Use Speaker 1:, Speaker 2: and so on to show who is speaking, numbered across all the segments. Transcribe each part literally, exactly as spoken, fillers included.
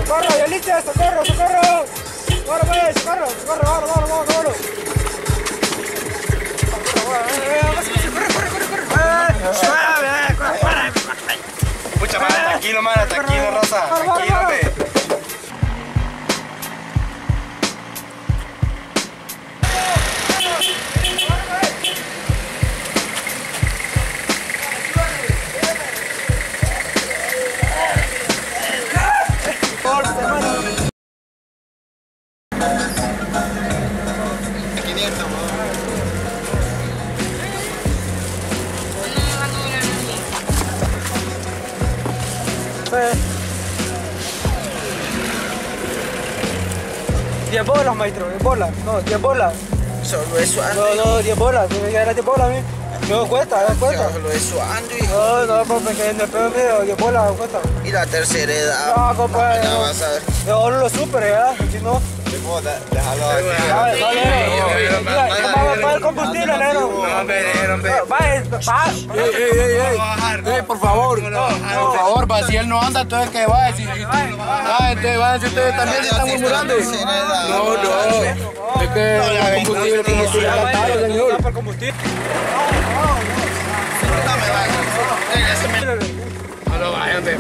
Speaker 1: ¡Socorro, Yelita! ¡Socorro, socorro! ¡Socorro, pues! ¡Socorro, socorro! ¡Vamos, vamos, vamos, vamos!
Speaker 2: Pucha, mana, tranquilo, mana, tranquilo, Rosa. Tranquilo, ve.
Speaker 1: diez bolas, maestro, diez bolas, no, diez bolas.
Speaker 3: Solo eso, Andy.
Speaker 1: No, no, diez bolas, tiene que dar diez bolas a mí. No cuesta, no cuesta.
Speaker 3: Solo eso, Andy.
Speaker 1: No, no, compa, que en el pedo mío, diez bolas cuesta.
Speaker 3: Y la tercera edad.
Speaker 1: No, compa,
Speaker 3: Ya
Speaker 1: no.
Speaker 3: vas a ver.
Speaker 1: Yo no lo supere, ¿verdad? Si no.
Speaker 2: Déjalo aquí.
Speaker 1: Dale, dale, dale. Va el combustible, neno.
Speaker 2: No, hombre, hombre.
Speaker 1: Va, va.
Speaker 4: Ey, ey, ey, ey, ey, por favor, por favor, va, si él no anda, entonces que vaya, si, ah, entonces vayan, si ustedes también se están murmurando. No, no, es que el combustible, el combustible está caro, señor.
Speaker 1: Para el combustible.
Speaker 4: No lo vayan, ve.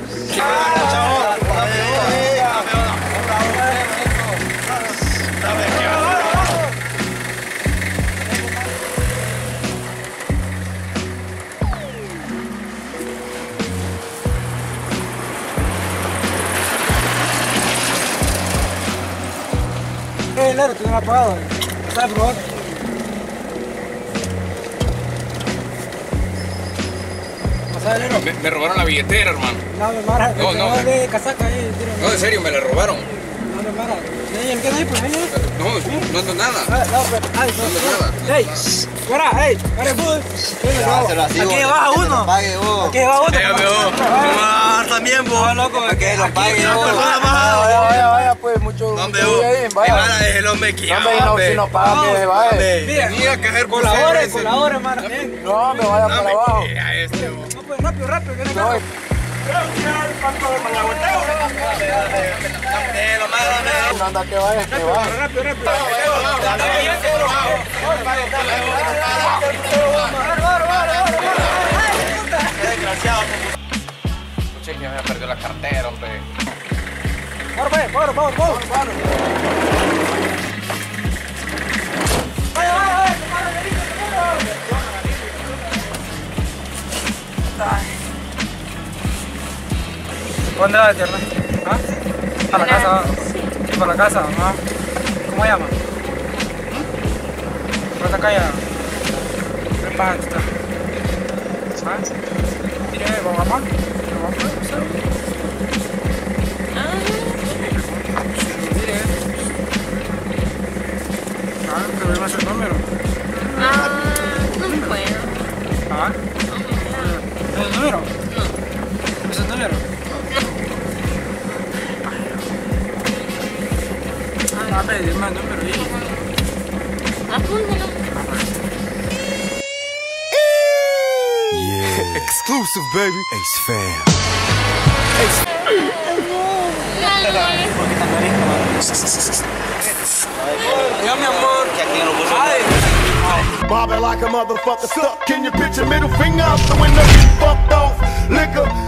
Speaker 1: Eh, Lero, tú no has pagado. ¿Sabes, por favor? ¿Sabes, Lero?
Speaker 4: Me, me robaron la billetera, hermano.
Speaker 1: No, me mara.
Speaker 4: No, no.
Speaker 1: de casaca ahí, tira.
Speaker 4: No, en serio, me la robaron.
Speaker 1: No, me mara. ¿El qué hay, pues?
Speaker 4: No, no ando nada.
Speaker 1: Ah, no, pero, ay, no,
Speaker 4: no,
Speaker 1: ¡Ey! ¡Fuera! ¡Ey! ¡Pare, bud! Aquí baja uno. Aquí baja uno.
Speaker 2: Vamos también, vos.
Speaker 1: Loco,
Speaker 2: Que lo pague,
Speaker 1: no,
Speaker 2: vos.
Speaker 1: persona
Speaker 4: Vaya, vaya, vaya, pues, mucho
Speaker 2: ¿Dónde
Speaker 4: mucho
Speaker 2: vos?
Speaker 4: bien, vaya.
Speaker 2: Hermana, es el hombre que
Speaker 4: Hombre, y no, si no paga, que se vaya.
Speaker 1: Mira,
Speaker 2: Tenía que hacer
Speaker 1: colabore, colabore, hermano. Ven.
Speaker 4: No, me vaya para abajo.
Speaker 2: A este, vos.
Speaker 1: No, pues, rápido, rápido, que no
Speaker 4: No,
Speaker 1: cae.
Speaker 4: no anda, que vaya, que vaya.
Speaker 1: Rápido, rápido.
Speaker 4: Che, que me perdió la cartera, hombre.
Speaker 1: Vamos, pues, vamos, vamos, vamos. Vaya, vaya, vaya. ¿Dónde va, tierna? ¿Ah? ¿Para la casa? Sí, para la casa. ¿Ah? ¿Cómo llama? ¿Por esta calle? ¿Qué pasa? ¿Ah? ¿Mire, vamos a mamá? ¿Vamos a mamá? Mire. Ah, pero dime su número.
Speaker 5: Ah, no me acuerdo.
Speaker 1: Ah. ¿Es el número? No. ¿Es el número? Ah, pero dime el número ahí.
Speaker 5: Apúntalo.
Speaker 6: Yeah. Exclusive, baby. Ace fam.
Speaker 1: Ya, mi amor. Ay.
Speaker 6: Bobbing like a motherfucker stuck. Can you picture middle finger out the window? You fucked off liquor.